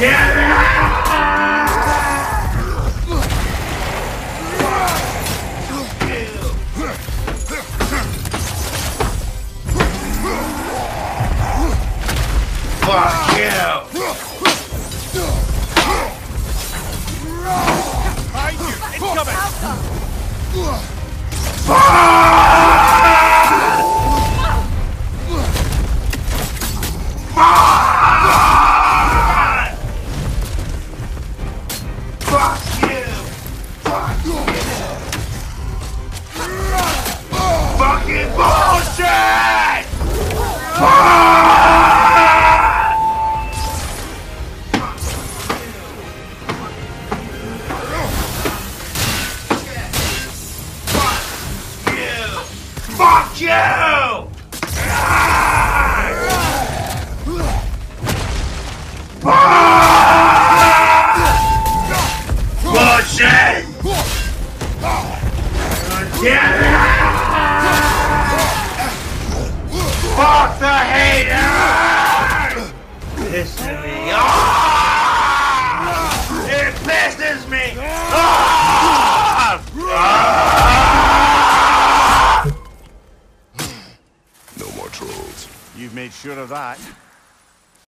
Fuck you! Behind you! Incoming! Fucking bullshit! Fuck you! Bullshit! Damn it! Fuck the hater! Pissing me off! It pisses me off! No more trolls. You've made sure of that.